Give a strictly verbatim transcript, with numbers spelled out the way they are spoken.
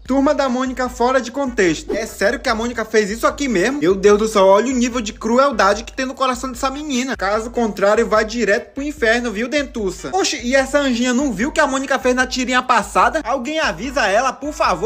Turma da Mônica fora de contexto. É sério que a Mônica fez isso aqui mesmo? Meu Deus do céu, olha o nível de crueldade que tem no coração dessa menina. Caso contrário, vai direto pro inferno, viu, dentuça? Oxe, e essa anjinha não viu o que a Mônica fez na tirinha passada? Alguém avisa ela, por favor.